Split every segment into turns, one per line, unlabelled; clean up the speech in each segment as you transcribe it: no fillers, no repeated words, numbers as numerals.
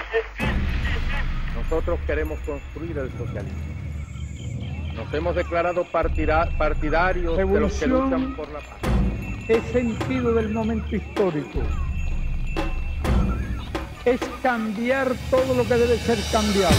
Nosotros queremos construir el socialismo. Nos hemos declarado partidarios de los que luchan por la paz.
Es sentido del momento histórico. Es cambiar todo lo que debe ser cambiado.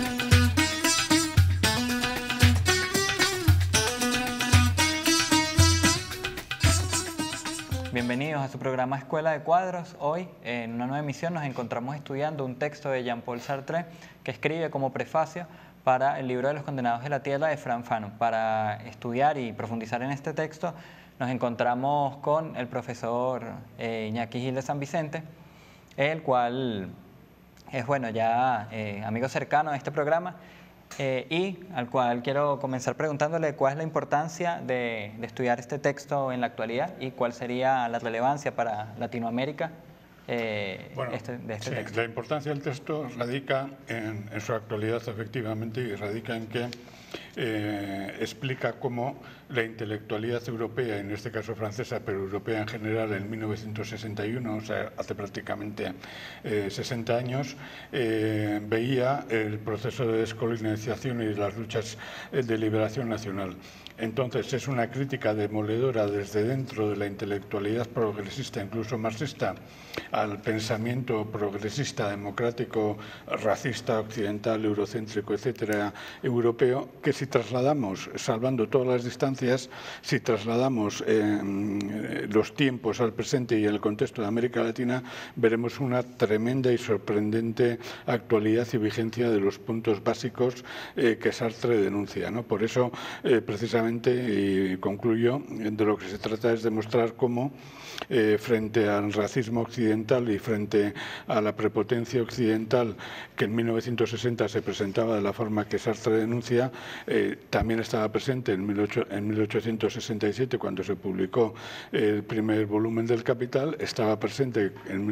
Bienvenidos a su programa Escuela de Cuadros. Hoy, en una nueva emisión, nos encontramos estudiando un texto de Jean-Paul Sartre que escribe como prefacio para el libro de los condenados de la tierra de Frantz Fanon. Para estudiar y profundizar en este texto, nos encontramos con el profesor Iñaki Gil de San Vicente, el cual es, bueno, ya amigo cercano de este programa, y al cual quiero comenzar preguntándole cuál es la importancia de estudiar este texto en la actualidad y cuál sería la relevancia para Latinoamérica de este texto.
La importancia del texto radica en su actualidad, efectivamente, y radica en que explica cómo la intelectualidad europea, en este caso francesa, pero europea en general, en 1961, o sea, hace prácticamente 60 años, veía el proceso de descolonización y las luchas de liberación nacional. Entonces es una crítica demoledora desde dentro de la intelectualidad progresista, incluso marxista, al pensamiento progresista, democrático, racista, occidental, eurocéntrico, etcétera, europeo, que si trasladamos, salvando todas las distancias, si trasladamos los tiempos al presente y el contexto de América Latina, veremos una tremenda y sorprendente actualidad y vigencia de los puntos básicos que Sartre denuncia, ¿no? Por eso, precisamente, y concluyo, de lo que se trata es demostrar cómo frente al racismo occidental y frente a la prepotencia occidental que en 1960 se presentaba de la forma que Sartre denuncia, también estaba presente en 1867 cuando se publicó el primer volumen del Capital, estaba presente en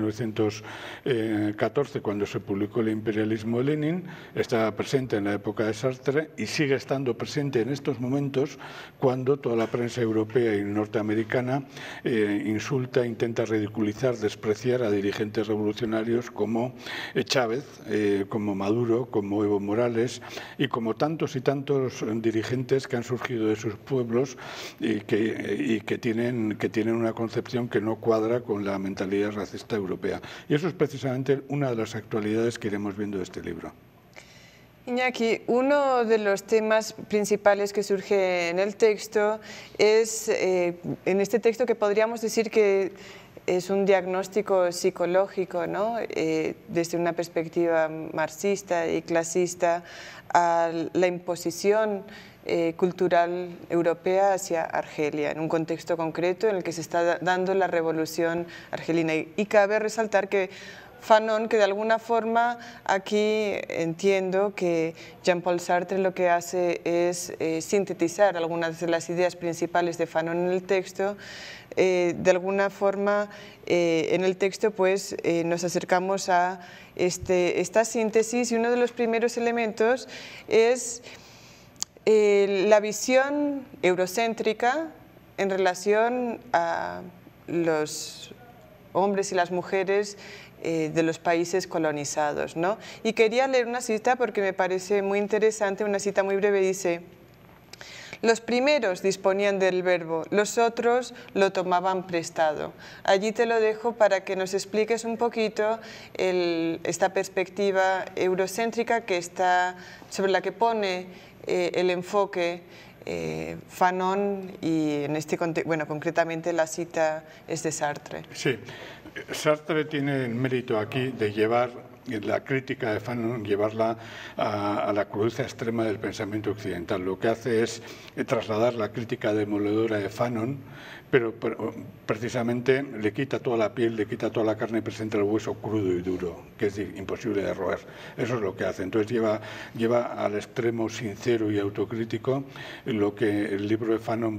1914 cuando se publicó el imperialismo de Lenin, estaba presente en la época de Sartre y sigue estando presente en estos momentos cuando toda la prensa europea y norteamericana insulta, intenta ridiculizar, despreciar a dirigentes revolucionarios como Chávez, como Maduro, como Evo Morales y como tantos y tantos dirigentes que han surgido de sus pueblos y que tienen una concepción que no cuadra con la mentalidad racista europea. Y eso es precisamente una de las actualidades que iremos viendo de este libro.
Iñaki, uno de los temas principales que surge en el texto es, en este texto que podríamos decir que es un diagnóstico psicológico, ¿no? Desde una perspectiva marxista y clasista, a la imposición cultural europea hacia Argelia, en un contexto concreto en el que se está dando la revolución argelina. Y cabe resaltar que Fanon, que de alguna forma aquí entiendo que Jean-Paul Sartre lo que hace es sintetizar algunas de las ideas principales de Fanon en el texto. De alguna forma en el texto pues nos acercamos a esta síntesis y uno de los primeros elementos es la visión eurocéntrica en relación a los hombres y las mujeres de los países colonizados, ¿no? Y quería leer una cita porque me parece muy interesante, una cita muy breve, dice: los primeros disponían del verbo, los otros lo tomaban prestado. Allí te lo dejo para que nos expliques un poquito esta perspectiva eurocéntrica sobre la que pone el enfoque Fanon y en este contexto, bueno, concretamente la cita es de Sartre.
Sí, Sartre tiene el mérito aquí de llevar la crítica de Fanon, llevarla a la crudeza extrema del pensamiento occidental. Lo que hace es trasladar la crítica demoledora de Fanon, pero precisamente le quita toda la piel, le quita toda la carne y presenta el hueso crudo y duro, que es imposible de roer. Eso es lo que hace. Entonces lleva al extremo sincero y autocrítico lo que el libro de Fanon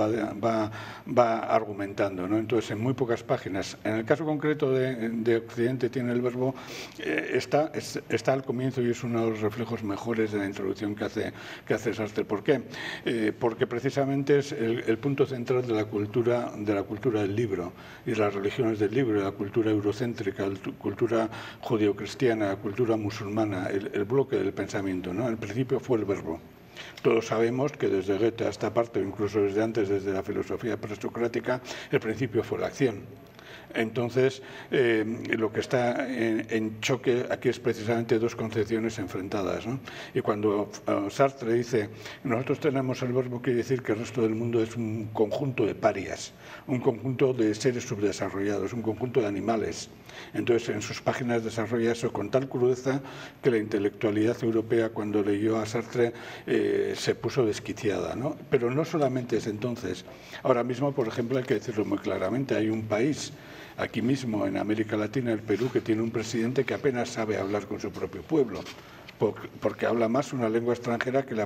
va argumentando, ¿no? Entonces, en muy pocas páginas. En el caso concreto de Occidente tiene el verbo, está al comienzo y es uno de los reflejos mejores de la introducción que hace Sartre. ¿Por qué? Porque precisamente es el punto central de la cultura del libro y de las religiones del libro, de la cultura eurocéntrica, la cultura judeocristiana, la cultura musulmana, el bloque del pensamiento, ¿no? El principio fue el verbo. Todos sabemos que desde Goethe a esta parte, o incluso desde antes, desde la filosofía presocrática, el principio fue la acción. Entonces, lo que está en choque aquí es precisamente dos concepciones enfrentadas, ¿no? Y cuando Sartre dice, nosotros tenemos el verbo, quiere decir que el resto del mundo es un conjunto de parias, un conjunto de seres subdesarrollados, un conjunto de animales. Entonces, en sus páginas desarrolla eso con tal crudeza que la intelectualidad europea, cuando leyó a Sartre, se puso desquiciada, ¿no? Pero no solamente es entonces. Ahora mismo, por ejemplo, hay que decirlo muy claramente, hay un país aquí mismo en América Latina, el Perú, que tiene un presidente que apenas sabe hablar con su propio pueblo, porque habla más una lengua extranjera que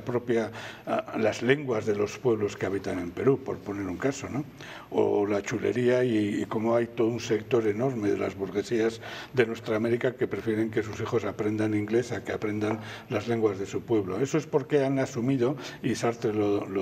las lenguas de los pueblos que habitan en Perú, por poner un caso, ¿no? O la chulería y cómo hay todo un sector enorme de las burguesías de nuestra América que prefieren que sus hijos aprendan inglés a que aprendan las lenguas de su pueblo. Eso es porque han asumido, y Sartre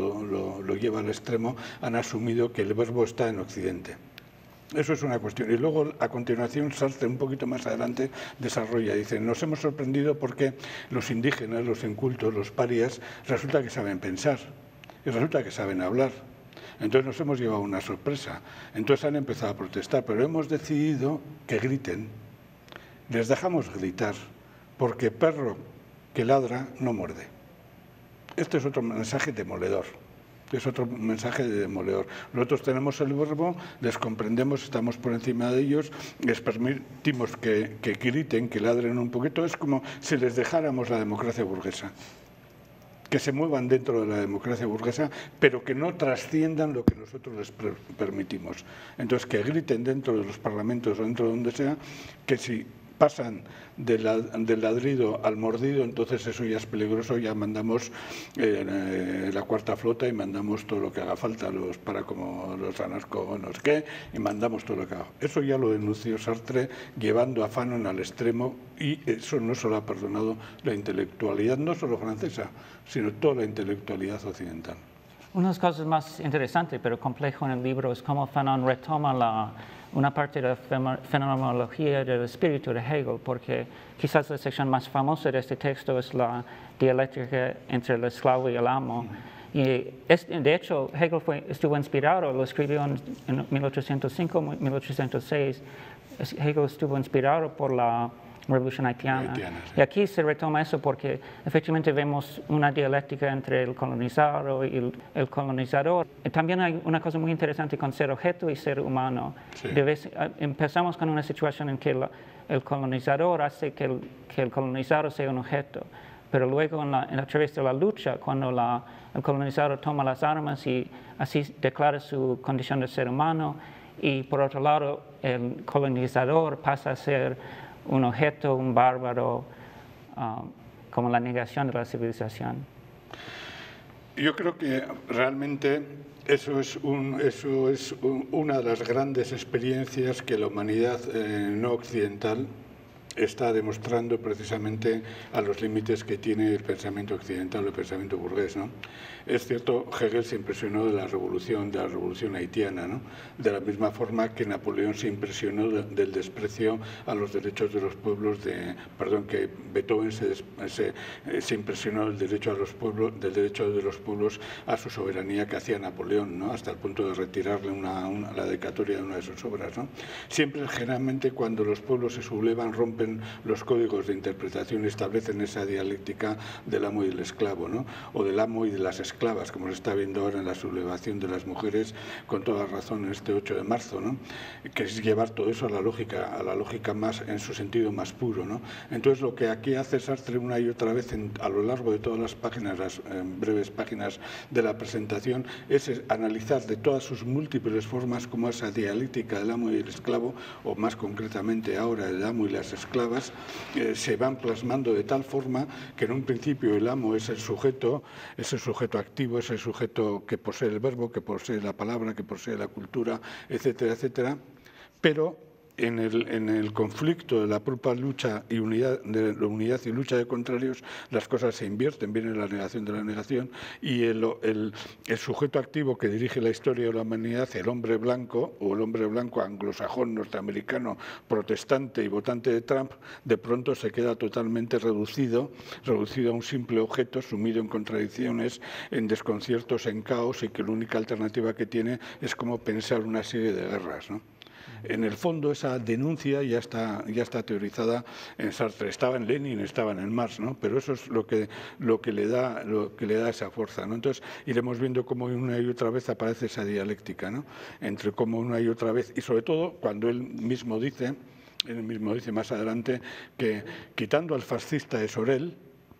lo lleva al extremo, han asumido que el verbo está en Occidente. Eso es una cuestión. Y luego, a continuación, Sartre, un poquito más adelante, desarrolla, dice, nos hemos sorprendido porque los indígenas, los incultos, los parias, resulta que saben pensar y resulta que saben hablar. Entonces nos hemos llevado una sorpresa. Entonces han empezado a protestar, pero hemos decidido que griten. Les dejamos gritar, porque perro que ladra no muerde. Este es otro mensaje demoledor. Es otro mensaje de demoledor. Nosotros tenemos el verbo, les comprendemos, estamos por encima de ellos, les permitimos que griten, que ladren un poquito. Es como si les dejáramos la democracia burguesa, que se muevan dentro de la democracia burguesa, pero que no trasciendan lo que nosotros les permitimos. Entonces, que griten dentro de los parlamentos o dentro de donde sea, que si pasan del ladrido al mordido, entonces eso ya es peligroso, ya mandamos la cuarta flota y mandamos todo lo que haga falta, como los anarco no sé qué, y mandamos todo lo que haga. Eso ya lo denunció Sartre, llevando a Fanon al extremo, y eso no solo ha perdonado la intelectualidad, no solo francesa, sino toda la intelectualidad occidental.
Una de las cosas más interesantes pero complejo en el libro es cómo Fanon retoma una parte de la fenomenología del espíritu de Hegel, porque quizás la sección más famosa de este texto es la dialéctica entre el esclavo y el amo. Y de hecho, Hegel estuvo inspirado, lo escribió en 1805, 1806, Hegel estuvo inspirado por la Revolución Haitiana. Sí. Y aquí se retoma eso porque efectivamente vemos una dialéctica entre el colonizado y el colonizador. Y también hay una cosa muy interesante con ser objeto y ser humano. Sí. Empezamos con una situación en que el colonizador hace que el colonizado sea un objeto, pero luego a través de la lucha, cuando el colonizador toma las armas y así declara su condición de ser humano, y por otro lado el colonizador pasa a ser un objeto, un bárbaro, como la negación de la civilización.
Yo creo que realmente eso es una de las grandes experiencias que la humanidad no occidental está demostrando precisamente a los límites que tiene el pensamiento occidental, el pensamiento burgués, ¿no? Es cierto, Hegel se impresionó de la revolución haitiana, ¿no? De la misma forma que Napoleón se impresionó del desprecio a los derechos de los pueblos, que Beethoven se impresionó del derecho de los pueblos a su soberanía que hacía Napoleón, ¿no? Hasta el punto de retirarle la dedicatoria de una de sus obras, ¿no? Siempre, generalmente, cuando los pueblos se sublevan, rompen los códigos de interpretación y establecen esa dialéctica del amo y del esclavo, ¿no? O del amo y de las esclavas, como se está viendo ahora en la sublevación de las mujeres, con toda razón, en este 8 de marzo, ¿no? Que es llevar todo eso a la lógica más, en su sentido más puro, ¿no? Entonces, lo que aquí hace Sartre una y otra vez a lo largo de todas las páginas, las breves páginas de la presentación, es analizar de todas sus múltiples formas cómo esa dialéctica del amo y el esclavo, o más concretamente ahora el amo y las esclavas, se van plasmando de tal forma que en un principio el amo es el sujeto activo, es el sujeto que posee el verbo, que posee la palabra, que posee la cultura, etcétera, etcétera, pero en el conflicto de la propia lucha y unidad y lucha de contrarios, las cosas se invierten, viene la negación de la negación, y el sujeto activo que dirige la historia de la humanidad, el hombre blanco, o el hombre blanco anglosajón, norteamericano, protestante y votante de Trump, de pronto se queda totalmente reducido a un simple objeto, sumido en contradicciones, en desconciertos, en caos, y que la única alternativa que tiene es como pensar una serie de guerras, ¿no? En el fondo, esa denuncia ya está teorizada en Sartre. Estaba en Lenin, estaba en Marx, ¿no? Pero eso es lo que le da esa fuerza, ¿no? Entonces iremos viendo cómo una y otra vez aparece esa dialéctica, ¿no? Entre cómo una y otra vez, y sobre todo cuando él mismo dice más adelante que quitando al fascista de Sorel,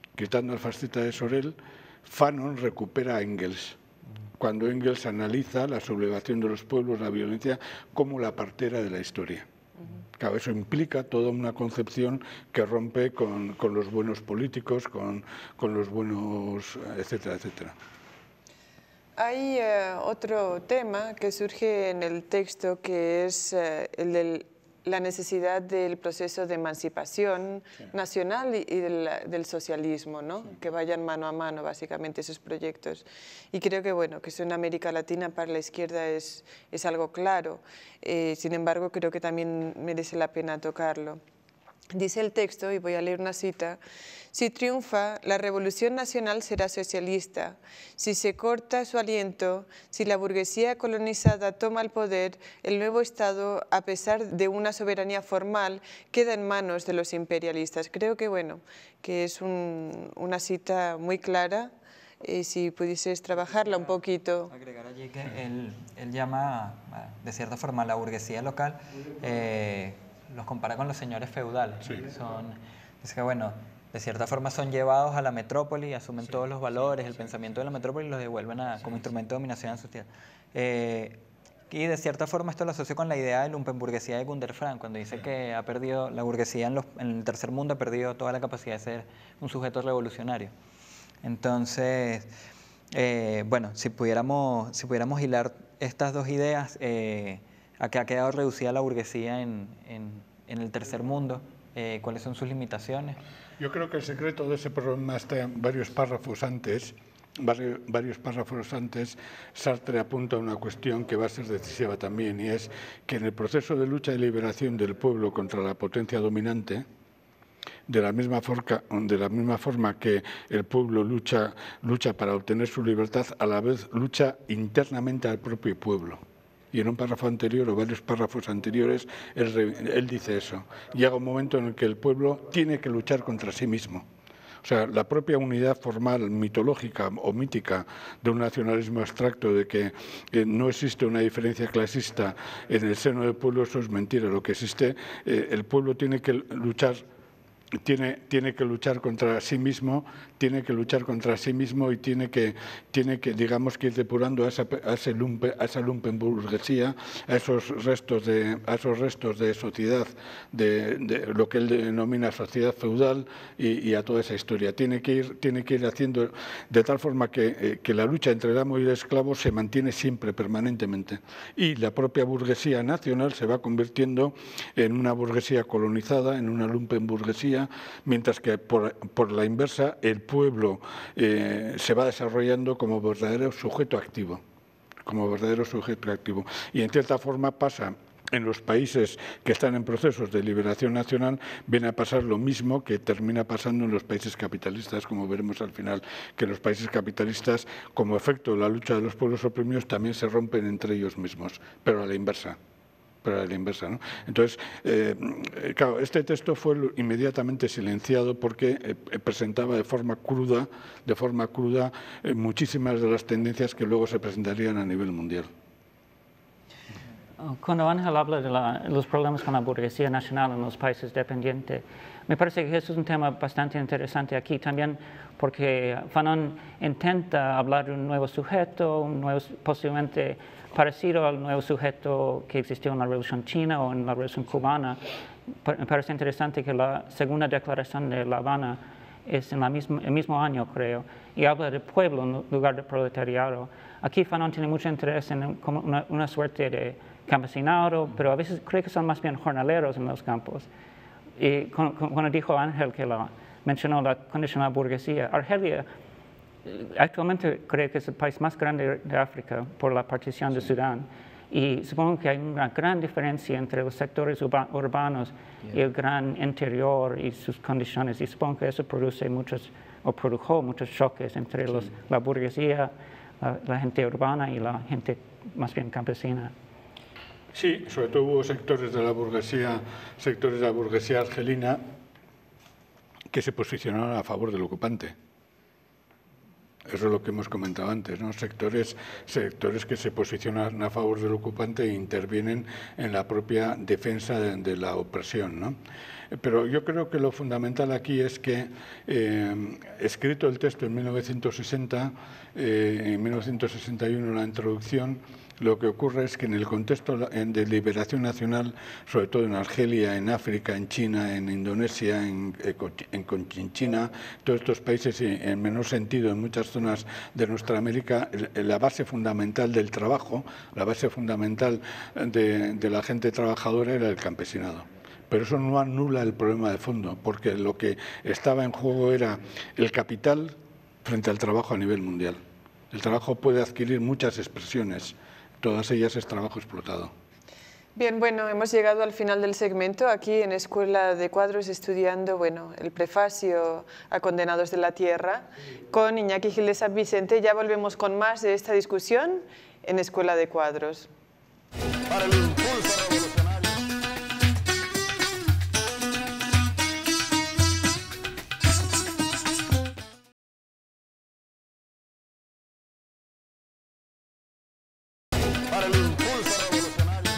Fanon recupera a Engels, cuando Engels analiza la sublevación de los pueblos, la violencia, como la partera de la historia. Claro, eso implica toda una concepción que rompe con los buenos políticos, con los buenos, etcétera, etcétera.
Hay otro tema que surge en el texto, que es el de la necesidad del proceso de emancipación nacional y del socialismo, ¿no? Que vayan mano a mano, básicamente, esos proyectos. Y creo que, bueno, que eso en América Latina para la izquierda es algo claro. Sin embargo, creo que también merece la pena tocarlo. Dice el texto, y voy a leer una cita: si triunfa, la revolución nacional será socialista. Si se corta su aliento, si la burguesía colonizada toma el poder, el nuevo Estado, a pesar de una soberanía formal, queda en manos de los imperialistas. Creo que, bueno, que es una cita muy clara. Si pudieses trabajarla un poquito.
Agregar allí que él llama, de cierta forma, a la burguesía local, los compara con los señores feudales. Sí. Es que, bueno, de cierta forma son llevados a la metrópoli, asumen todos los valores, el pensamiento de la metrópoli, y los devuelven como instrumento de dominación en su tierra. Y de cierta forma esto lo asocio con la idea de lumpenburguesía de Günter Frank, cuando dice que ha perdido, la burguesía en el tercer mundo ha perdido toda la capacidad de ser un sujeto revolucionario. Entonces, bueno, si pudiéramos hilar estas dos ideas, a qué ha quedado reducida la burguesía en el tercer mundo, cuáles son sus limitaciones.
Yo creo que el secreto de ese problema está en varios párrafos antes. Sartre apunta a una cuestión que va a ser decisiva también, y es que en el proceso de lucha y liberación del pueblo contra la potencia dominante, de la misma forma que el pueblo lucha para obtener su libertad, a la vez lucha internamente al propio pueblo. Y en un párrafo anterior, o varios párrafos anteriores, él dice eso. Llega un momento en el que el pueblo tiene que luchar contra sí mismo. O sea, la propia unidad formal, mitológica o mítica de un nacionalismo abstracto, de que no existe una diferencia clasista en el seno del pueblo, eso es mentira. Lo que existe, el pueblo tiene que luchar contra sí mismo, y tiene que digamos que ir depurando a esa lumpenburguesía, a esos restos de sociedad, de lo que él denomina sociedad feudal, y a toda esa historia. Tiene que ir haciendo de tal forma que la lucha entre el amo y el esclavo se mantiene siempre, permanentemente. Y la propia burguesía nacional se va convirtiendo en una burguesía colonizada, en una lumpenburguesía, mientras que por la inversa el pueblo se va desarrollando como verdadero sujeto activo. Y en cierta forma pasa en los países que están en procesos de liberación nacional, viene a pasar lo mismo que termina pasando en los países capitalistas, como veremos al final, que los países capitalistas, como efecto de la lucha de los pueblos oprimidos, también se rompen entre ellos mismos, pero a la inversa. ¿no? Entonces, claro, este texto fue inmediatamente silenciado porque presentaba de forma cruda muchísimas de las tendencias que luego se presentarían a nivel mundial.
Cuando Ángel habla de los problemas con la burguesía nacional en los países dependientes, me parece que eso es un tema bastante interesante aquí también, porque Fanon intenta hablar de un nuevo sujeto, posiblemente parecido al nuevo sujeto que existió en la Revolución China o en la Revolución Cubana. Me parece interesante que la segunda declaración de La Habana es en el mismo año, creo, y habla de pueblo en lugar de proletariado. Aquí Fanon tiene mucho interés en como una suerte de campesinado, pero a veces creo que son más bien jornaleros en los campos. Y cuando dijo Ángel que mencionó la condición de la burguesía, Argelia actualmente creo que es el país más grande de África por la partición de Sudán. Y supongo que hay una gran diferencia entre los sectores urbanos y el gran interior y sus condiciones. Y supongo que eso produjo muchos choques entre la burguesía, la gente urbana y la gente más bien campesina.
Sí, sobre todo hubo sectores de la burguesía argelina que se posicionaron a favor del ocupante. Eso es lo que hemos comentado antes, ¿no? Sectores que se posicionan a favor del ocupante e intervienen en la propia defensa de la opresión, ¿no? Pero yo creo que lo fundamental aquí es que, escrito el texto en 1960, en 1961 la introducción, lo que ocurre es que en el contexto de liberación nacional, sobre todo en Argelia, en África, en China, en Indonesia, en Conchinchina, todos estos países, en menor sentido en muchas zonas de nuestra América, la base fundamental del trabajo, la base fundamental de la gente trabajadora era el campesinado. Pero eso no anula el problema de fondo, porque lo que estaba en juego era el capital frente al trabajo a nivel mundial. El trabajo puede adquirir muchas expresiones. Todas ellas es trabajo explotado.
Bien, bueno, hemos llegado al final del segmento aquí en Escuela de Cuadros estudiando, el prefacio a Condenados de la Tierra con Iñaki Gil de San Vicente. Ya volvemos con más de esta discusión en Escuela de Cuadros.
Para el impulso revolucionario. Para el impulso revolucionario.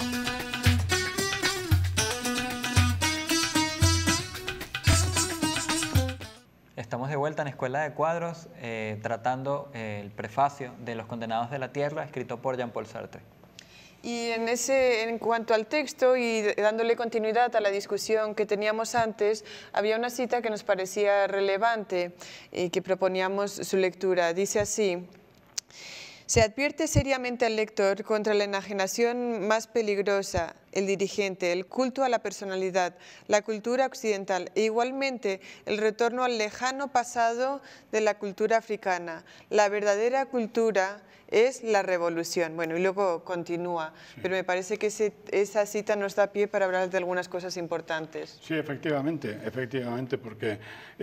Estamos de vuelta en Escuela de Cuadros tratando el prefacio de Los Condenados de la Tierra, escrito por Jean-Paul Sartre.
Y en cuanto al texto y dándole continuidad a la discusión que teníamos antes, había una cita que nos parecía relevante y que proponíamos su lectura. Dice así: se advierte seriamente al lector contra la enajenación más peligrosa, el dirigente, el culto a la personalidad, la cultura occidental e igualmente el retorno al lejano pasado de la cultura africana. La verdadera cultura es la revolución. Bueno, y luego continúa, pero me parece que esa cita nos da pie para hablar de algunas cosas importantes.
Sí, efectivamente, porque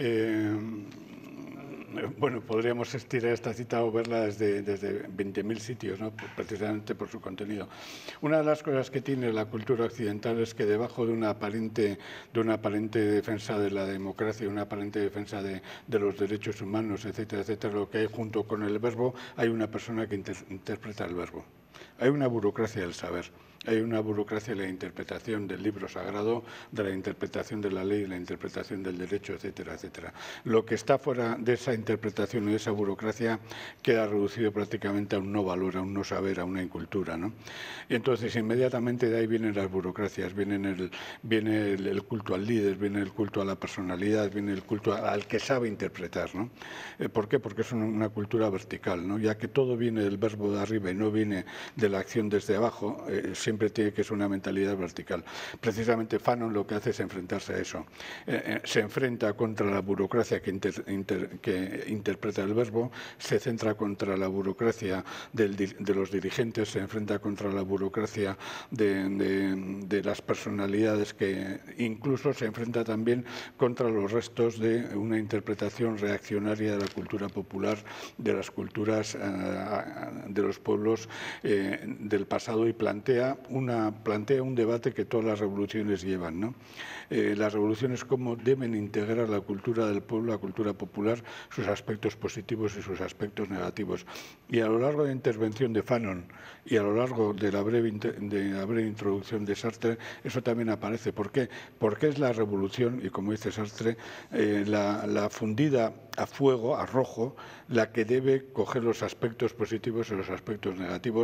bueno, podríamos estirar esta cita o verla desde 20.000 sitios, ¿no? Precisamente por su contenido. Una de las cosas que tiene la cultura occidental es que debajo de una aparente defensa de la democracia, una aparente defensa de los derechos humanos, etcétera, etcétera, lo que hay junto con el verbo, hay una persona que interpreta el verbo. Hay una burocracia del saber. Hay una burocracia de la interpretación del libro sagrado, de la interpretación de la ley, de la interpretación del derecho, etcétera, etcétera. Lo que está fuera de esa interpretación y de esa burocracia queda reducido prácticamente a un no valor, a un no saber, a una incultura, ¿no? Y entonces inmediatamente de ahí vienen las burocracias, viene el culto al líder, viene el culto a la personalidad, viene el culto al que sabe interpretar, ¿no? ¿Por qué? Porque es una cultura vertical, ¿no? Ya que todo viene del verbo de arriba y no viene de la acción desde abajo, siempre tiene que ser una mentalidad vertical. Precisamente Fanon lo que hace es enfrentarse a eso. Se enfrenta contra la burocracia que interpreta el verbo, se centra contra la burocracia de los dirigentes, se enfrenta contra la burocracia de las personalidades, que incluso se enfrenta también contra los restos de una interpretación reaccionaria de la cultura popular, de las culturas de los pueblos del pasado, y plantea un debate que todas las revoluciones llevan, ¿no? Las revoluciones, cómo deben integrar la cultura del pueblo, la cultura popular, sus aspectos positivos y sus aspectos negativos. Y a lo largo de la intervención de Fanon y a lo largo de la breve introducción de Sartre, eso también aparece. ¿Por qué? Porque es la revolución, y como dice Sartre, la fundida a fuego, a rojo, la que debe coger los aspectos positivos y los aspectos negativos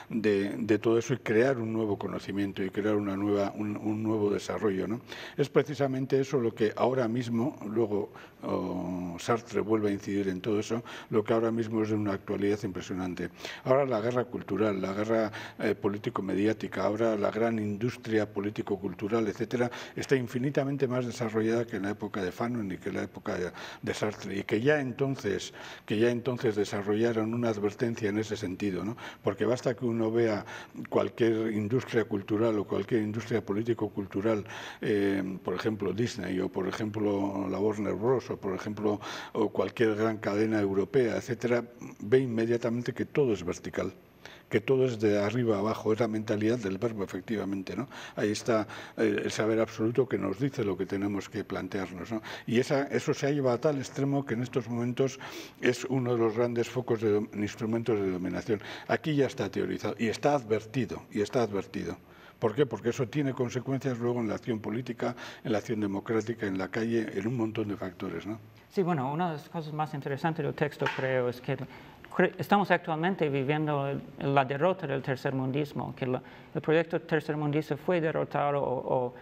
de todo eso y crear un nuevo conocimiento y crear un nuevo desarrollo, ¿no? Es precisamente eso lo que ahora mismo, luego Sartre vuelve a incidir en todo eso, lo que ahora mismo es de una actualidad impresionante. Ahora la guerra cultural, la guerra político-mediática, ahora la gran industria político-cultural, etcétera, está infinitamente más desarrollada que en la época de Fanon y que en la época de Sartre, y que ya entonces desarrollaron una advertencia en ese sentido, ¿no? Porque basta que uno vea cualquier industria cultural o cualquier industria político-cultural, por ejemplo Disney o por ejemplo la Warner Bros. O por ejemplo o cualquier gran cadena europea, etcétera, ve inmediatamente que todo es vertical, que todo es de arriba a abajo, es la mentalidad del verbo, efectivamente, ¿no? Ahí está el saber absoluto que nos dice lo que tenemos que plantearnos, ¿no? Y eso se ha llevado a tal extremo que en estos momentos es uno de los grandes focos de instrumentos de dominación. Aquí ya está teorizado y está advertido, ¿Por qué? Porque eso tiene consecuencias luego en la acción política, en la acción democrática, en la calle, en un montón de factores, ¿no?
Sí, bueno, una de las cosas más interesantes del texto, creo, es que estamos actualmente viviendo la derrota del tercermundismo, que el proyecto tercermundista fue derrotado o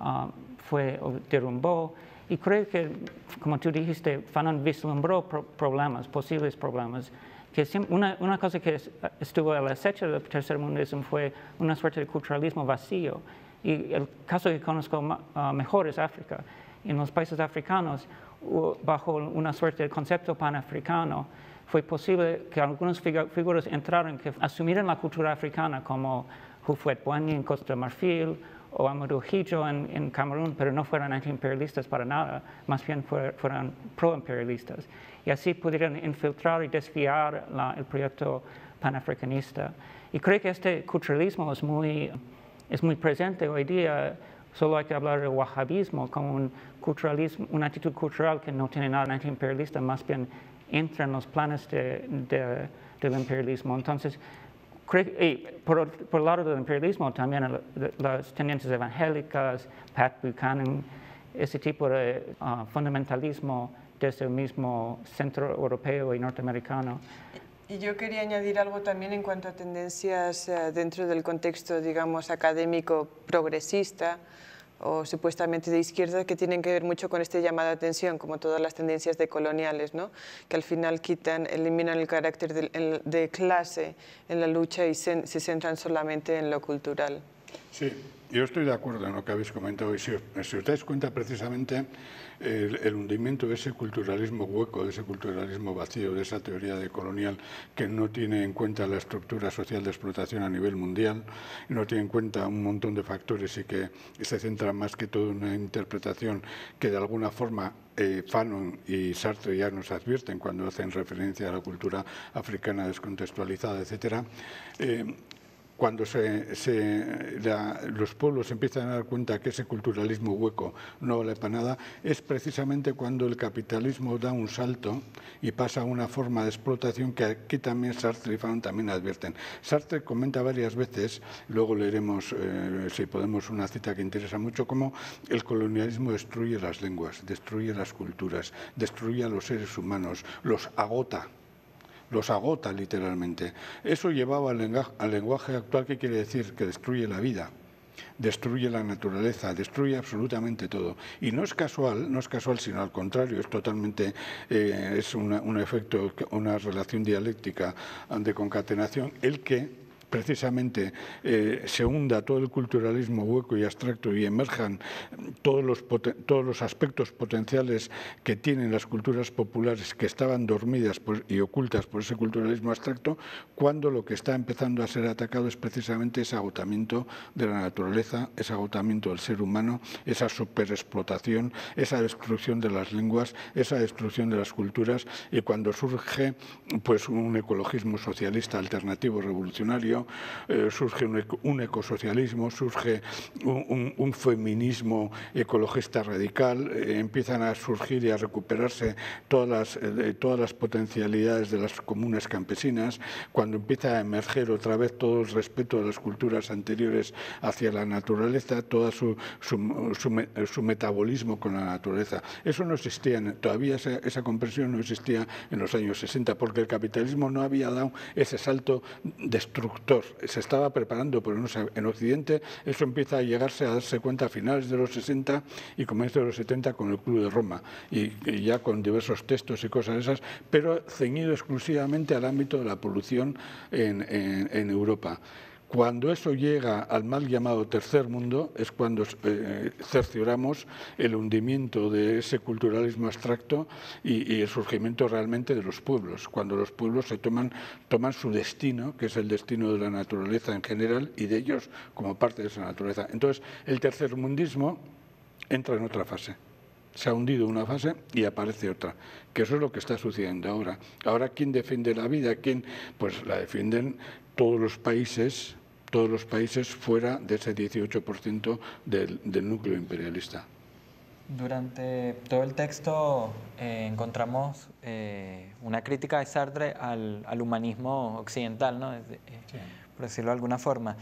derrumbó, y creo que, como tú dijiste, Fanon vislumbró posibles problemas, que una cosa que estuvo al acecho del tercermundismo fue una suerte de culturalismo vacío, y el caso que conozco mejor es África. En los países africanos, bajo una suerte de concepto panafricano, fue posible que algunas figuras entraran que asumieran la cultura africana, como Houphouët Boigny en Costa de Marfil o Amadou Hidjo en Camerún, pero no fueran antiimperialistas para nada, más bien fueran proimperialistas. Y así pudieran infiltrar y desviar el proyecto panafricanista. Y creo que este culturalismo es muy presente hoy día. Solo hay que hablar del wahhabismo como un culturalismo, una actitud cultural que no tiene nada antiimperialista, más bien entra en los planes del imperialismo. Entonces, por el lado del imperialismo, también las tendencias evangélicas, Pat Buchanan, ese tipo de fundamentalismo desde el mismo centro europeo y norteamericano.
Y yo quería añadir algo también en cuanto a tendencias dentro del contexto, digamos, académico progresista o supuestamente de izquierda, que tienen que ver mucho con este llamado de atención, como todas las tendencias decoloniales, ¿no? Que al final eliminan el carácter de clase en la lucha y se centran solamente en lo cultural.
Sí, yo estoy de acuerdo en lo que habéis comentado, y si os dais cuenta precisamente el hundimiento de ese culturalismo hueco, de ese culturalismo vacío, de esa teoría decolonial que no tiene en cuenta la estructura social de explotación a nivel mundial, no tiene en cuenta un montón de factores y que se centra más que todo en una interpretación que de alguna forma Fanon y Sartre ya nos advierten cuando hacen referencia a la cultura africana descontextualizada, etcétera. Cuando los pueblos empiezan a dar cuenta que ese culturalismo hueco no vale para nada, es precisamente cuando el capitalismo da un salto y pasa a una forma de explotación que aquí también Sartre y Fanon también advierten. Sartre comenta varias veces, luego leeremos, si podemos, una cita que interesa mucho, cómo el colonialismo destruye las lenguas, destruye las culturas, destruye a los seres humanos, los agota literalmente. Eso llevaba al lenguaje actual, que quiere decir que destruye la vida, destruye la naturaleza, destruye absolutamente todo. Y no es casual, sino al contrario, es totalmente, es un efecto, una relación dialéctica de concatenación, el que precisamente se hunda todo el culturalismo hueco y abstracto y emerjan todos los aspectos potenciales que tienen las culturas populares, que estaban dormidas y ocultas por ese culturalismo abstracto, cuando lo que está empezando a ser atacado es precisamente ese agotamiento de la naturaleza, ese agotamiento del ser humano, esa superexplotación, esa destrucción de las lenguas, esa destrucción de las culturas, y cuando surge pues un ecologismo socialista alternativo revolucionario, surge un ecosocialismo, surge un feminismo ecologista radical, empiezan a surgir y a recuperarse todas las potencialidades de las comunas campesinas, cuando empieza a emerger otra vez todo el respeto de las culturas anteriores hacia la naturaleza, todo su metabolismo con la naturaleza. Eso no existía, todavía esa comprensión no existía en los años 60, porque el capitalismo no había dado ese salto destructor Dos, se estaba preparando, pero en Occidente eso empieza a llegarse a darse cuenta a finales de los 60 y comienzos de los 70 con el Club de Roma y ya con diversos textos y cosas esas, pero ceñido exclusivamente al ámbito de la polución en Europa. Cuando eso llega al mal llamado tercer mundo es cuando cercioramos el hundimiento de ese culturalismo abstracto y el surgimiento realmente de los pueblos, cuando los pueblos toman su destino, que es el destino de la naturaleza en general y de ellos como parte de esa naturaleza. Entonces, el tercermundismo entra en otra fase. Se ha hundido una fase y aparece otra, que eso es lo que está sucediendo ahora. Ahora, ¿quién defiende la vida? ¿Quién? Pues la defienden todos los países fuera de ese 18% del núcleo imperialista.
Durante todo el texto encontramos una crítica de Sartre al humanismo occidental, ¿no? Por decirlo de alguna forma.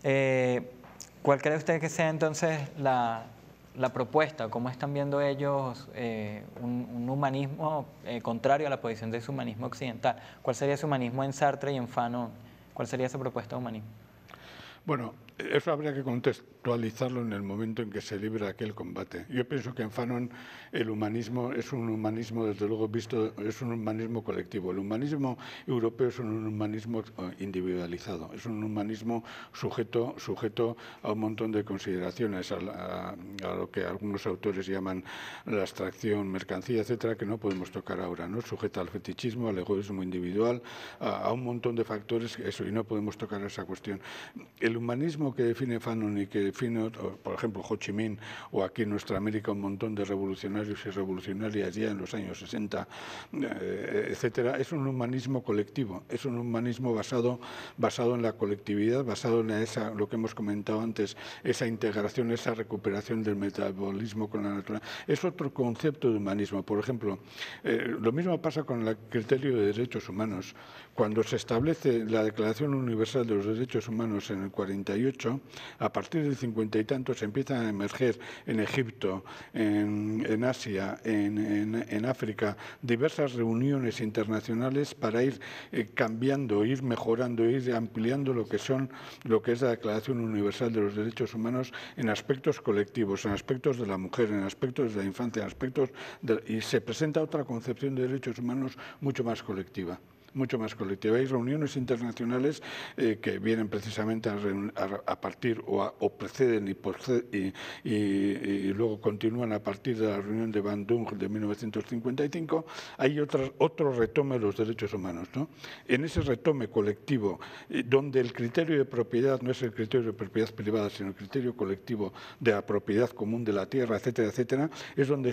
¿Cuál cree usted que sea entonces la propuesta? ¿Cómo están viendo ellos un humanismo contrario a la posición de su humanismo occidental? ¿Cuál sería su humanismo en Sartre y en Fanon? ¿Cuál sería esa propuesta de humanismo?
Bueno, eso habría que contextualizarlo en el momento en que se libra aquel combate. Yo pienso que en Fanon el humanismo es un humanismo, desde luego visto, es un humanismo colectivo. El humanismo europeo es un humanismo individualizado, es un humanismo sujeto a un montón de consideraciones, a lo que algunos autores llaman la abstracción, mercancía, etcétera, que no podemos tocar ahora, ¿no? Sujeta al fetichismo, al egoísmo individual, a un montón de factores, eso, y no podemos tocar esa cuestión. El humanismo que define Fanon y que define, por ejemplo, Ho Chi Minh, o aquí en nuestra América un montón de revolucionarios y revolucionarias ya en los años 60, etcétera, es un humanismo colectivo, es un humanismo basado en la colectividad, basado en lo que hemos comentado antes, esa integración, esa recuperación del metabolismo con la naturaleza. Es otro concepto de humanismo. Por ejemplo, lo mismo pasa con el criterio de derechos humanos. Cuando se establece la Declaración Universal de los Derechos Humanos en el 48, a partir del 50 y tantos empiezan a emerger en Egipto, en Asia, en África, diversas reuniones internacionales para ir cambiando, ir mejorando, ir ampliando lo que es la Declaración Universal de los Derechos Humanos en aspectos colectivos, en aspectos de la mujer, en aspectos de la infancia, en aspectos y se presenta otra concepción de derechos humanos mucho más colectiva. Hay reuniones internacionales que vienen precisamente a partir o preceden y luego continúan a partir de la reunión de Bandung de 1955. Hay otro retome de los derechos humanos, ¿no? En ese retome colectivo, donde el criterio de propiedad no es el criterio de propiedad privada, sino el criterio colectivo de la propiedad común de la tierra, etcétera, etcétera, es donde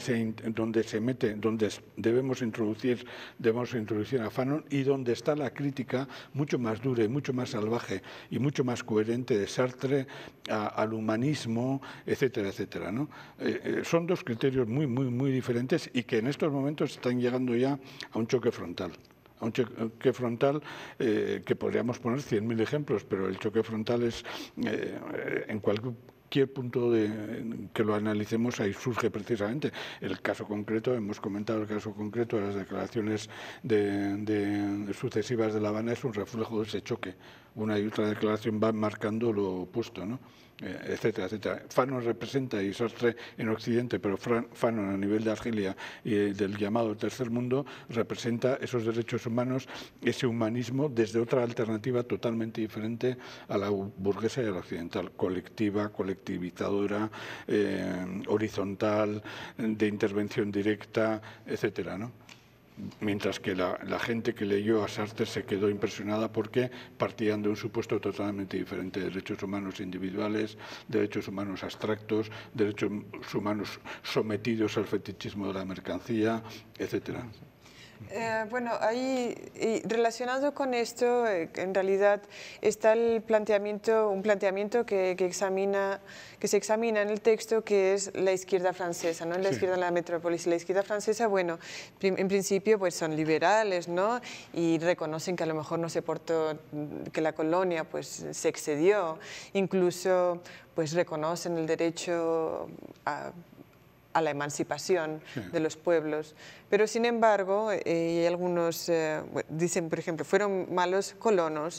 debemos introducir a Fanon y donde está la crítica mucho más dura y mucho más salvaje y mucho más coherente de Sartre al humanismo, etcétera, etcétera, ¿no? Son dos criterios muy diferentes y que en estos momentos están llegando ya a un choque frontal. A un choque frontal que podríamos poner 100.000 ejemplos, pero el choque frontal es en cualquier punto que lo analicemos, ahí surge precisamente el caso concreto. Hemos comentado el caso concreto de las declaraciones sucesivas de La Habana, es un reflejo de ese choque. Una y otra declaración van marcando lo opuesto, ¿no? Etcétera, etcétera. Fanon representa, y Sartre en Occidente, pero Fanon a nivel de Argelia y del llamado tercer mundo, representa esos derechos humanos, ese humanismo desde otra alternativa totalmente diferente a la burguesa y a la occidental, colectiva, colectivizadora, horizontal, de intervención directa, etcétera, ¿no? Mientras que la gente que leyó a Sartre se quedó impresionada porque partían de un supuesto totalmente diferente: derechos humanos individuales, derechos humanos abstractos, derechos humanos sometidos al fetichismo de la mercancía, etcétera.
Bueno, ahí relacionado con esto, en realidad está un planteamiento que se examina en el texto, que es la izquierda francesa, ¿no? La izquierda de la metrópolis. La izquierda francesa, bueno, en principio pues son liberales, ¿no? Y reconocen que a lo mejor no se portó, que la colonia pues se excedió, incluso pues reconocen el derecho a la emancipación de los pueblos. Pero sin embargo, algunos dicen, por ejemplo, fueron malos colonos,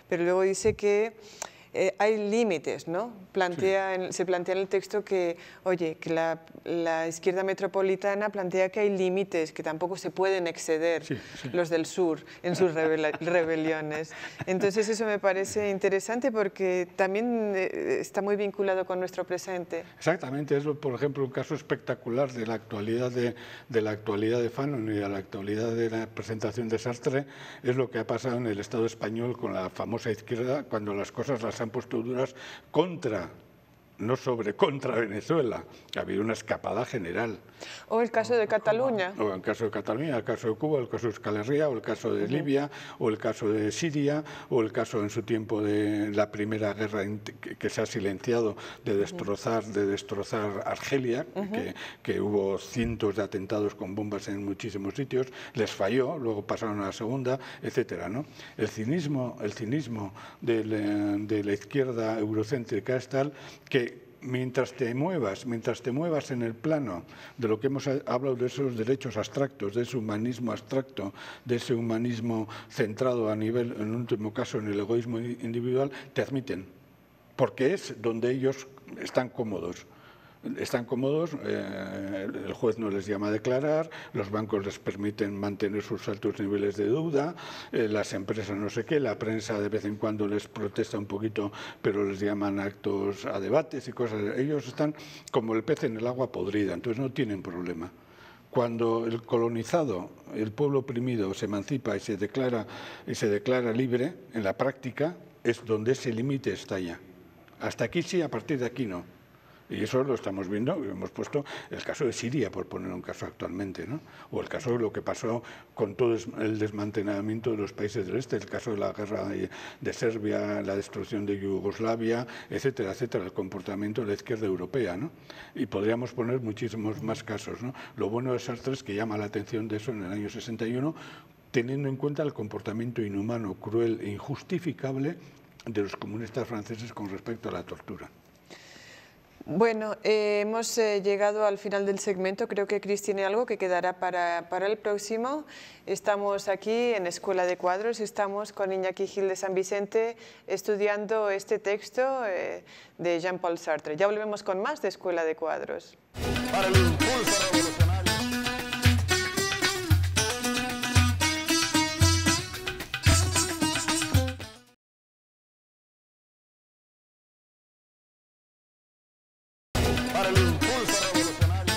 pero luego dice que hay límites, ¿no? Se plantea en el texto que, oye, que la izquierda metropolitana plantea que hay límites que tampoco se pueden exceder los del sur en sus rebeliones. Entonces eso me parece interesante porque también está muy vinculado con nuestro presente.
Exactamente, es por ejemplo un caso espectacular de la actualidad de Fanon y de la actualidad de la presentación de Sartre, es lo que ha pasado en el Estado español con la famosa izquierda cuando las cosas las han puesto duras contra Venezuela. Ha habido una escapada general.
O el caso de Cataluña.
O el caso de Cataluña, el caso de Cuba, el caso de Euskal Herria, o el caso de Libia, o el caso de Siria, o el caso en su tiempo de la primera guerra que se ha silenciado de destrozar Argelia, que hubo cientos de atentados con bombas en muchísimos sitios, les falló, luego pasaron a la segunda, etcétera, ¿no? El cinismo de la izquierda eurocéntrica es tal que mientras te muevas en el plano de lo que hemos hablado de esos derechos abstractos, de ese humanismo abstracto, de ese humanismo centrado a nivel, en último caso, en el egoísmo individual, te admiten, porque es donde ellos están cómodos. El juez no les llama a declarar, los bancos les permiten mantener sus altos niveles de deuda, las empresas no sé qué, la prensa de vez en cuando les protesta un poquito, pero les llaman actos a debates y cosas. Ellos están como el pez en el agua podrida, entonces no tienen problema. Cuando el colonizado, el pueblo oprimido se emancipa y se declara libre, en la práctica es donde ese límite estalla. Hasta aquí sí, a partir de aquí no. Y eso lo estamos viendo, hemos puesto el caso de Siria, por poner un caso actualmente, ¿no? O el caso de lo que pasó con todo el desmantelamiento de los países del este, el caso de la guerra de Serbia, la destrucción de Yugoslavia, etcétera, etcétera, el comportamiento de la izquierda europea, ¿no? Y podríamos poner muchísimos más casos, ¿no? Lo bueno de Sartre es que llama la atención de eso en el año 61, teniendo en cuenta el comportamiento inhumano, cruel e injustificable de los comunistas franceses con respecto a la tortura.
Bueno, hemos llegado al final del segmento. Creo que Cris tiene algo que quedará para el próximo. Estamos aquí en Escuela de Cuadros, estamos con Iñaki Gil de San Vicente estudiando este texto de Jean-Paul Sartre. Ya volvemos con más de Escuela de Cuadros.
Para el impulso revolucionario. Para el impulso revolucionario.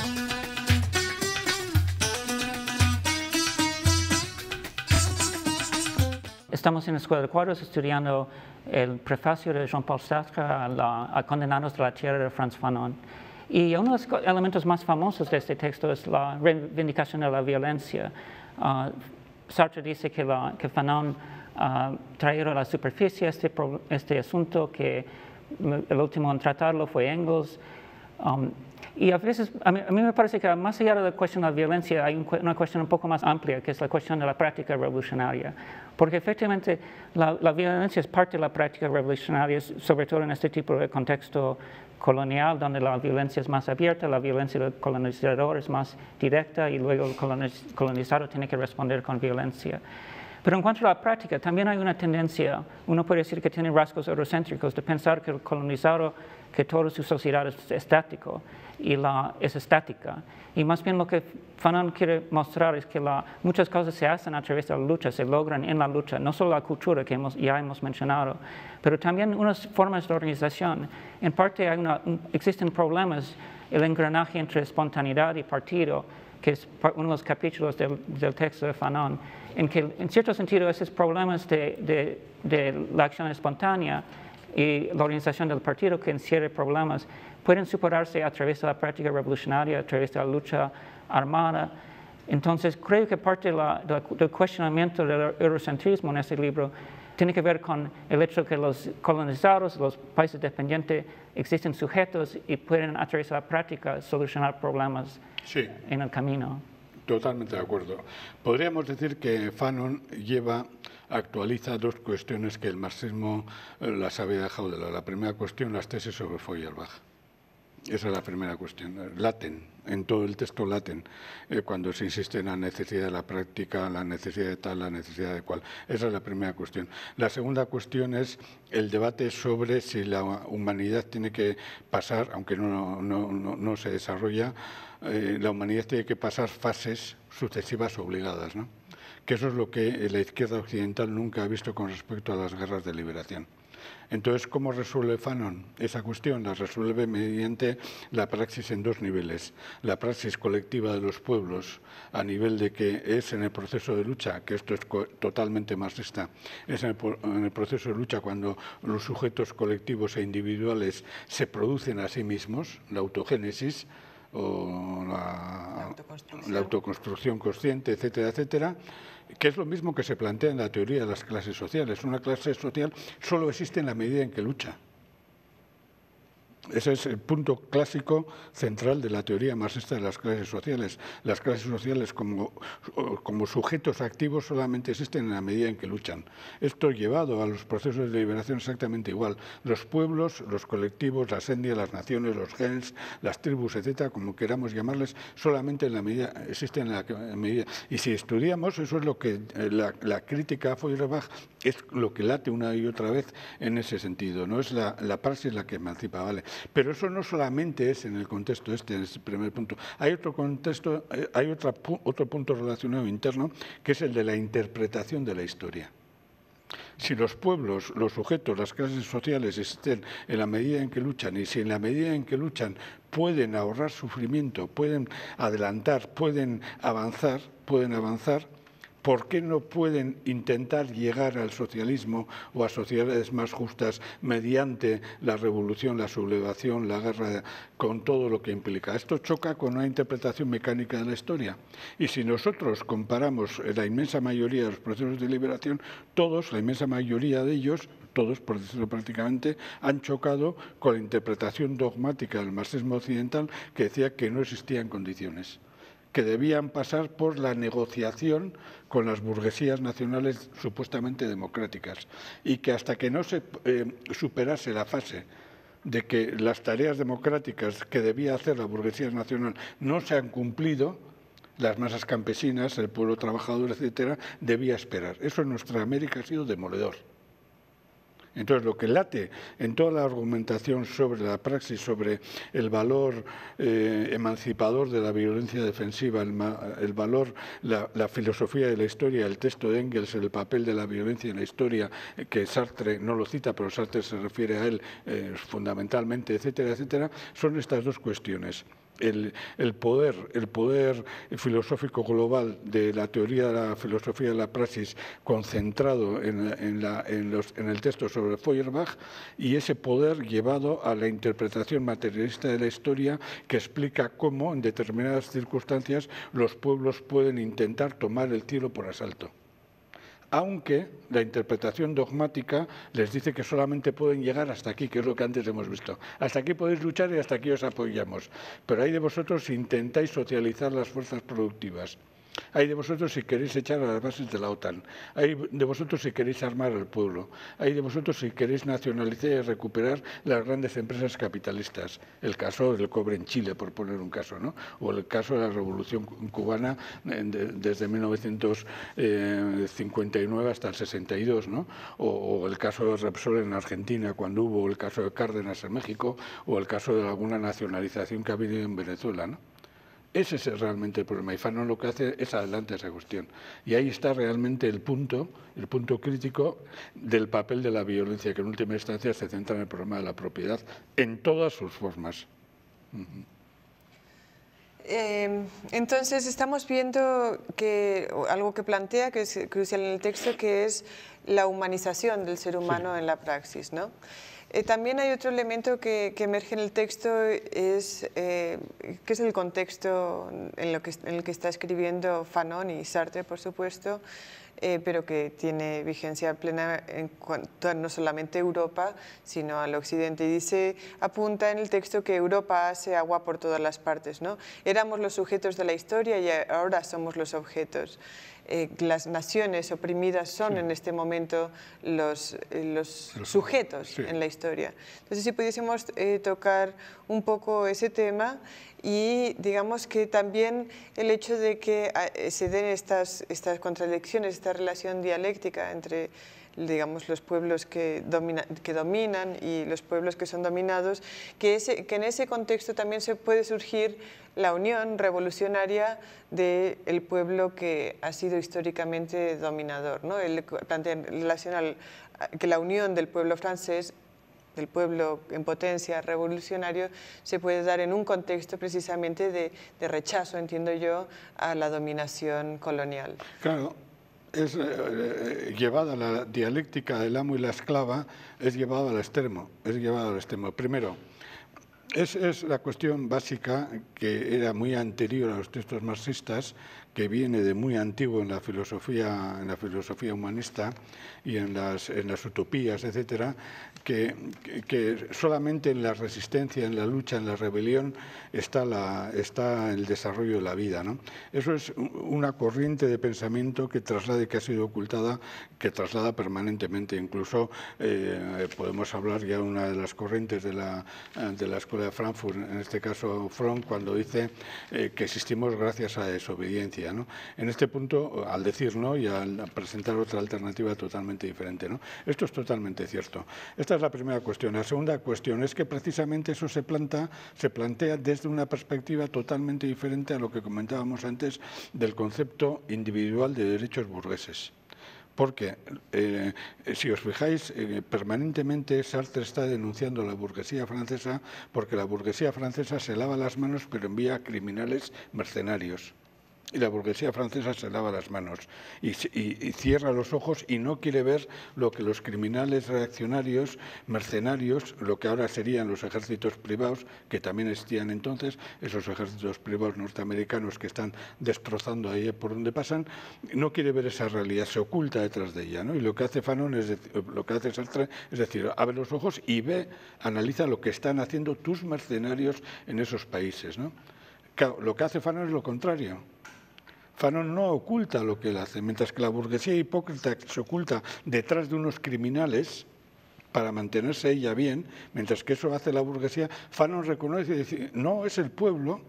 Estamos en la Escuela de Cuadros estudiando el prefacio de Jean-Paul Sartre a Condenados de la Tierra de Frantz Fanon. Y uno de los elementos más famosos de este texto es la reivindicación de la violencia. Sartre dice que Fanon trajo a la superficie este asunto, que el último en tratarlo fue Engels. Y a veces, a mí me parece que más allá de la cuestión de la violencia hay una cuestión un poco más amplia, que es la cuestión de la práctica revolucionaria. Porque efectivamente la violencia es parte de la práctica revolucionaria, sobre todo en este tipo de contexto colonial, donde la violencia es más abierta, la violencia del colonizador es más directa y luego el colonizado tiene que responder con violencia. Pero en cuanto a la práctica, también hay una tendencia, uno puede decir que tiene rasgos eurocéntricos, de pensar que el colonizado, que toda su sociedad es estático y es estática. Y más bien lo que Fanon quiere mostrar es que muchas cosas se hacen a través de la lucha, se logran en la lucha, no solo la cultura que ya hemos mencionado, pero también unas formas de organización. En parte existen problemas, el engranaje entre espontaneidad y partido, que es uno de los capítulos del texto de Fanon, en que en cierto sentido esos problemas de la acción espontánea y la organización del partido que encierra problemas pueden superarse a través de la práctica revolucionaria, a través de la lucha armada. Entonces creo que parte del cuestionamiento del eurocentrismo en este libro tiene que ver con el hecho que los colonizados, los países dependientes, existen sujetos y pueden a través de la práctica solucionar problemas en el camino.
Totalmente de acuerdo. Podríamos decir que Fanon actualiza dos cuestiones que el marxismo las había dejado de lado. La primera cuestión, las tesis sobre Feuerbach. Esa es la primera cuestión. Laten, en todo el texto laten, cuando se insiste en la necesidad de la práctica, la necesidad de tal, la necesidad de cual. Esa es la primera cuestión. La segunda cuestión es el debate sobre si la humanidad tiene que pasar, aunque no se desarrolla, la humanidad tiene que pasar fases sucesivas obligadas, ¿no? Que eso es lo que la izquierda occidental nunca ha visto con respecto a las guerras de liberación. Entonces, ¿cómo resuelve Fanon esa cuestión? La resuelve mediante la praxis en dos niveles. La praxis colectiva de los pueblos, a nivel de que es en el proceso de lucha, que esto es totalmente marxista, es en el proceso de lucha cuando los sujetos colectivos e individuales se producen a sí mismos, la autogénesis, o la autoconstrucción consciente, etcétera, etcétera, que es lo mismo que se plantea en la teoría de las clases sociales. Una clase social solo existe en la medida en que lucha. Ese es el punto clásico central de la teoría marxista de las clases sociales. Las clases sociales como sujetos activos solamente existen en la medida en que luchan. Esto llevado a los procesos de liberación exactamente igual. Los pueblos, los colectivos, las etnias, las naciones, los gens, las tribus, etcétera, como queramos llamarles, solamente en la medida existen en la medida. Y si estudiamos, eso es lo que la crítica a Feuerbach es lo que late una y otra vez en ese sentido. No es la praxis la que emancipa, ¿vale? Pero eso no solamente es en el contexto en ese primer punto. Hay otro contexto, hay otro punto relacionado interno, que es el de la interpretación de la historia. Si los pueblos, los sujetos, las clases sociales existen en la medida en que luchan, y si en la medida en que luchan pueden ahorrar sufrimiento, pueden adelantar, pueden avanzar, ¿por qué no pueden intentar llegar al socialismo o a sociedades más justas mediante la revolución, la sublevación, la guerra, con todo lo que implica? Esto choca con una interpretación mecánica de la historia. Y si nosotros comparamos la inmensa mayoría de los procesos de liberación, todos, la inmensa mayoría de ellos, todos, por decirlo prácticamente, han chocado con la interpretación dogmática del marxismo occidental que decía que no existían condiciones, que debían pasar por la negociación con las burguesías nacionales supuestamente democráticas y que hasta que no se superase la fase de que las tareas democráticas que debía hacer la burguesía nacional no se han cumplido, las masas campesinas, el pueblo trabajador, etcétera, debía esperar. Eso en nuestra América ha sido demoledor. Entonces, lo que late en toda la argumentación sobre la praxis, sobre el valor emancipador de la violencia defensiva, el valor, la filosofía de la historia, el texto de Engels, el papel de la violencia en la historia, que Sartre no lo cita, pero Sartre se refiere a él fundamentalmente, etcétera, etcétera, son estas dos cuestiones. El poder filosófico global de la teoría de la filosofía de la praxis concentrado en el texto sobre Feuerbach, y ese poder llevado a la interpretación materialista de la historia que explica cómo en determinadas circunstancias los pueblos pueden intentar tomar el cielo por asalto. Aunque la interpretación dogmática les dice que solamente pueden llegar hasta aquí, que es lo que antes hemos visto. Hasta aquí podéis luchar y hasta aquí os apoyamos. Pero hay de vosotros si intentáis socializar las fuerzas productivas. Hay de vosotros si queréis echar a las bases de la OTAN. Hay de vosotros si queréis armar al pueblo. Hay de vosotros si queréis nacionalizar y recuperar las grandes empresas capitalistas. El caso del cobre en Chile, por poner un caso, ¿no? O el caso de la Revolución Cubana desde 1959 hasta el 62, ¿no? O el caso de Repsol en Argentina cuando hubo, el caso de Cárdenas en México, o el caso de alguna nacionalización que ha habido en Venezuela, ¿no? Ese es realmente el problema, y Fanon lo que hace es adelante esa cuestión. Y ahí está realmente el punto crítico del papel de la violencia, que en última instancia se centra en el problema de la propiedad en todas sus formas.
Entonces estamos viendo que algo que plantea, que es crucial en el texto, que es la humanización del ser humano en la praxis, ¿no? También hay otro elemento que emerge en el texto, que es el contexto en el que está escribiendo Fanon y Sartre, por supuesto, pero que tiene vigencia plena en cuanto a no solamente Europa, sino al Occidente. Y apunta en el texto que Europa hace agua por todas las partes, ¿no? Éramos los sujetos de la historia y ahora somos los objetos. las naciones oprimidas son en este momento los sujetos en la historia. Entonces, si pudiésemos tocar un poco ese tema y digamos que también el hecho de que se den estas contradicciones, esta relación dialéctica entre digamos, los pueblos que dominan y los pueblos que son dominados, que en ese contexto también se puede surgir la unión revolucionaria del pueblo que ha sido históricamente dominador, ¿no? Él plantea en relación que la unión del pueblo francés, del pueblo en potencia revolucionario, se puede dar en un contexto precisamente de rechazo, entiendo yo, a la dominación colonial.
Claro. Es llevada la dialéctica del amo y la esclava, es llevada al extremo, Primero, es la cuestión básica que era muy anterior a los textos marxistas, que viene de muy antiguo en la filosofía humanista y en las utopías, etcétera, que solamente en la resistencia, en la lucha, en la rebelión está el desarrollo de la vida, ¿no? Eso es una corriente de pensamiento que ha sido ocultada, que traslada permanentemente. Incluso podemos hablar ya de una de las corrientes de la Escuela de Frankfurt, en este caso Fromm, cuando dice que existimos gracias a la desobediencia, ¿no? En este punto, al decir no y al presentar otra alternativa totalmente diferente, ¿no? Esto es totalmente cierto. Esta es la primera cuestión. La segunda cuestión es que precisamente eso se plantea desde una perspectiva totalmente diferente a lo que comentábamos antes del concepto individual de derechos burgueses. Porque, si os fijáis, permanentemente Sartre está denunciando a la burguesía francesa, porque la burguesía francesa se lava las manos pero envía criminales mercenarios. Y la burguesía francesa se lava las manos y cierra los ojos y no quiere ver lo que los criminales reaccionarios, mercenarios, lo que ahora serían los ejércitos privados, que también existían entonces, esos ejércitos privados norteamericanos que están destrozando ahí por donde pasan, no quiere ver esa realidad, se oculta detrás de ella, ¿no? Y lo que hace Fanon, lo que hace Sartre, es decir, abre los ojos y analiza lo que están haciendo tus mercenarios en esos países, ¿no? Claro, lo que hace Fanon es lo contrario. Fanon no oculta lo que él hace, mientras que la burguesía hipócrita se oculta detrás de unos criminales para mantenerse ella bien, mientras que eso hace la burguesía, Fanon reconoce y dice, no, es el pueblo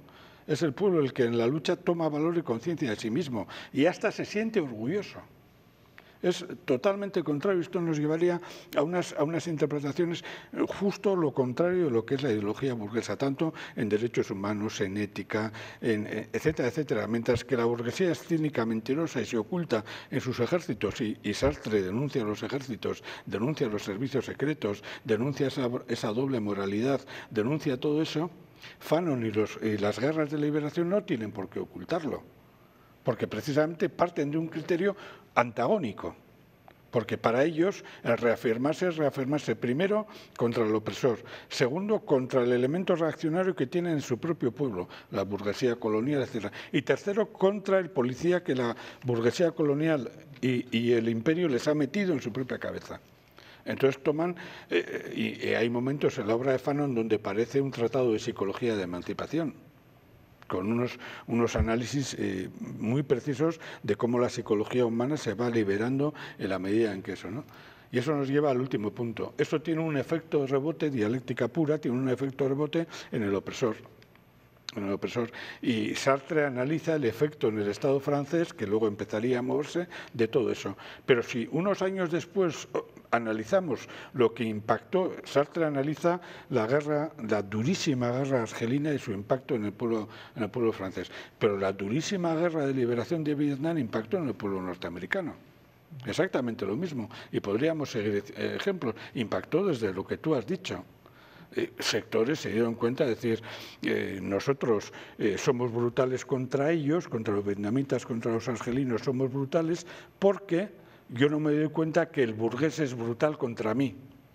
el que en la lucha toma valor y conciencia de sí mismo y hasta se siente orgulloso. Es totalmente contrario, esto nos llevaría a unas interpretaciones justo lo contrario de lo que es la ideología burguesa, tanto en derechos humanos, en ética, etcétera, etcétera. Mientras que la burguesía es cínica, mentirosa y se oculta en sus ejércitos, y Sartre denuncia los ejércitos, denuncia los servicios secretos, denuncia esa doble moralidad, denuncia todo eso, Fanon y las guerras de liberación no tienen por qué ocultarlo, porque precisamente parten de un criterio antagónico, porque para ellos el reafirmarse es reafirmarse primero contra el opresor, segundo contra el elemento reaccionario que tienen en su propio pueblo, la burguesía colonial, etc. Y tercero contra el policía que la burguesía colonial y el imperio les ha metido en su propia cabeza. Entonces toman, y hay momentos en la obra de Fanon donde parece un tratado de psicología de emancipación, con unos análisis muy precisos de cómo la psicología humana se va liberando en la medida en que eso, ¿no? Y eso nos lleva al último punto. Eso tiene un efecto de rebote, dialéctica pura, tiene un efecto de rebote en el opresor. Y Sartre analiza el efecto en el Estado francés, que luego empezaría a moverse, de todo eso. Pero si unos años después analizamos lo que impactó, Sartre analiza la durísima guerra argelina y su impacto en el pueblo francés. Pero la durísima guerra de liberación de Vietnam impactó en el pueblo norteamericano. Exactamente lo mismo. Y podríamos seguir ejemplos. Impactó desde lo que tú has dicho. Sectores se dieron cuenta de decir, nosotros somos brutales contra ellos, contra los vietnamitas, contra los argelinos, somos brutales porque yo no me doy cuenta que el burgués es brutal contra mí.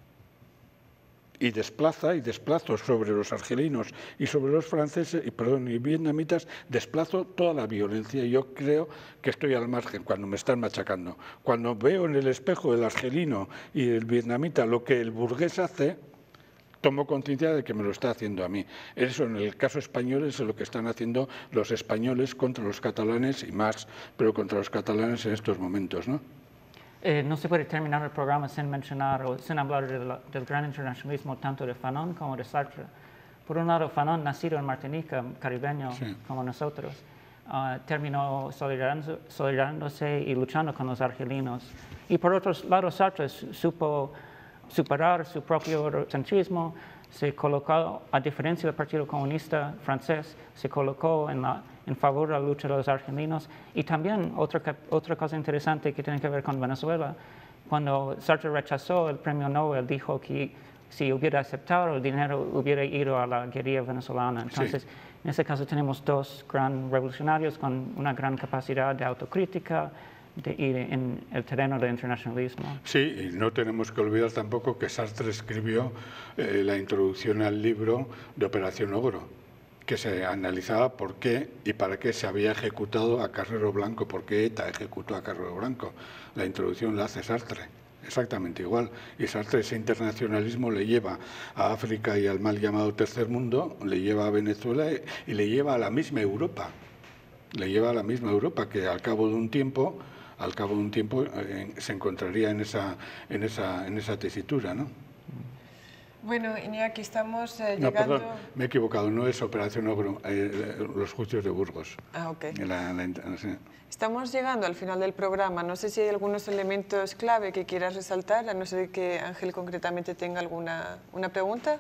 Y desplazo sobre los argelinos y sobre los franceses, y vietnamitas, desplazo toda la violencia. Yo creo que estoy al margen cuando me están machacando. Cuando veo en el espejo del argelino y del vietnamita lo que el burgués hace, tomo conciencia de que me lo está haciendo a mí. Eso en el caso español es lo que están haciendo los españoles contra los catalanes y más, pero contra los catalanes en estos momentos, ¿no?
No se puede terminar el programa sin mencionar o sin hablar del gran internacionalismo tanto de Fanon como de Sartre. Por un lado, Fanon, nacido en Martinica, caribeño como nosotros, terminó solidarizándose y luchando con los argelinos. Y por otro lado, Sartre supo superar su propio eurocentrismo, se colocó, a diferencia del Partido Comunista francés, se colocó en favor de la lucha de los argelinos. Y también otra cosa interesante que tiene que ver con Venezuela, cuando Sartre rechazó el premio Nobel, dijo que si hubiera aceptado el dinero hubiera ido a la guerrilla venezolana. Entonces, en ese caso tenemos dos gran revolucionarios con una gran capacidad de autocrítica, en el terreno del internacionalismo.
Sí, y no tenemos que olvidar tampoco que Sartre escribió la introducción al libro de Operación Ogro, que se analizaba por qué y para qué se había ejecutado a Carrero Blanco, por qué ETA ejecutó a Carrero Blanco. La introducción la hace Sartre, exactamente igual. Y Sartre, ese internacionalismo le lleva a África y al mal llamado Tercer Mundo, le lleva a Venezuela y le lleva a la misma Europa. Le lleva a la misma Europa que al cabo de un tiempo se encontraría en esa tesitura, ¿no?
Bueno, Iñaki, estamos llegando...
No, perdón, me he equivocado, no es Operación Ogro, los juicios de Burgos.
Ah, ok.
Sí.
Estamos llegando al final del programa. No sé si hay algunos elementos clave que quieras resaltar, a no ser que Ángel concretamente tenga una pregunta.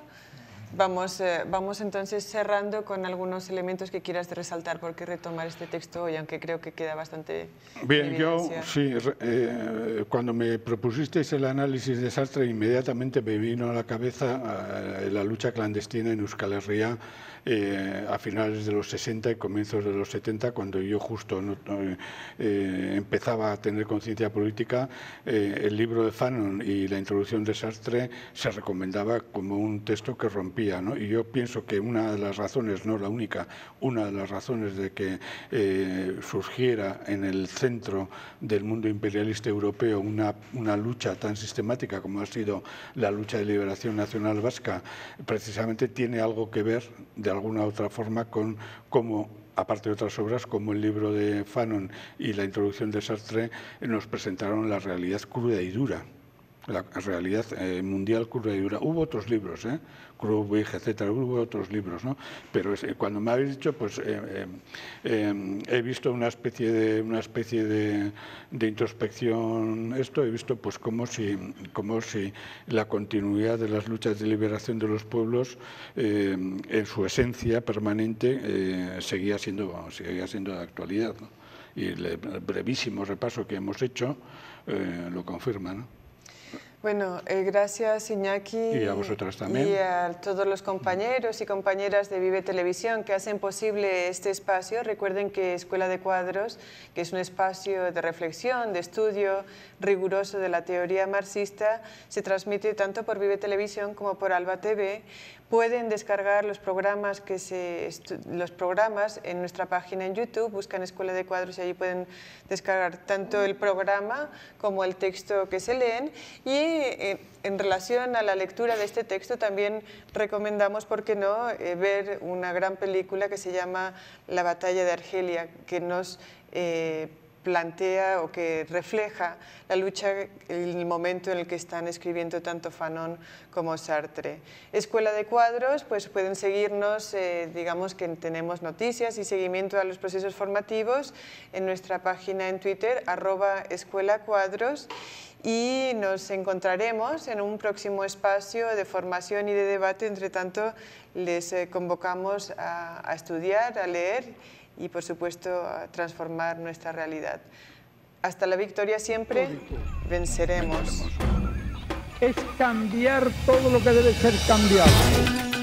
Vamos entonces cerrando con algunos elementos que quieras resaltar, porque retomar este texto hoy, aunque creo que queda bastante
bien. Yo, sí, cuando me propusisteis el análisis de Sartre, inmediatamente me vino a la cabeza la lucha clandestina en Euskal Herria a finales de los 60 y comienzos de los 70, cuando yo justo empezaba a tener conciencia política. El libro de Fanon y la introducción de Sartre se recomendaba como un texto que rompía, ¿no? Y yo pienso que una de las razones, no la única, una de las razones de que surgiera en el centro del mundo imperialista europeo una lucha tan sistemática como ha sido la lucha de liberación nacional vasca, precisamente tiene algo que ver de alguna otra forma con cómo, aparte de otras obras como el libro de Fanon y la introducción de Sartre, nos presentaron la realidad cruda y dura. La realidad mundial cruda y dura. Hubo otros libros, Krugwig, etcétera, hubo otros libros, ¿no? Pero cuando me habéis dicho, pues he visto una especie de introspección. He visto pues como si la continuidad de las luchas de liberación de los pueblos, en su esencia permanente, seguía siendo de actualidad, ¿no? Y el brevísimo repaso que hemos hecho lo confirma, ¿no?
Bueno, gracias Iñaki
y a vosotras también.
Y a todos los compañeros y compañeras de Vive Televisión que hacen posible este espacio. Recuerden que Escuela de Cuadros, que es un espacio de reflexión, de estudio riguroso de la teoría marxista, se transmite tanto por Vive Televisión como por Alba TV. Pueden descargar los programas en nuestra página en YouTube, buscan Escuela de Cuadros y allí pueden descargar tanto el programa como el texto que se leen. Y en relación a la lectura de este texto también recomendamos, ¿por qué no?, ver una gran película que se llama La batalla de Argelia, que nos plantea o que refleja la lucha, el momento en el que están escribiendo tanto Fanon como Sartre. Escuela de Cuadros, pues pueden seguirnos, digamos que tenemos noticias y seguimiento a los procesos formativos en nuestra página en Twitter, @escuelacuadros, y nos encontraremos en un próximo espacio de formación y de debate. Entre tanto, les convocamos a estudiar, a leer y, por supuesto, a transformar nuestra realidad. Hasta la victoria siempre, venceremos.
Es cambiar todo lo que debe ser cambiado.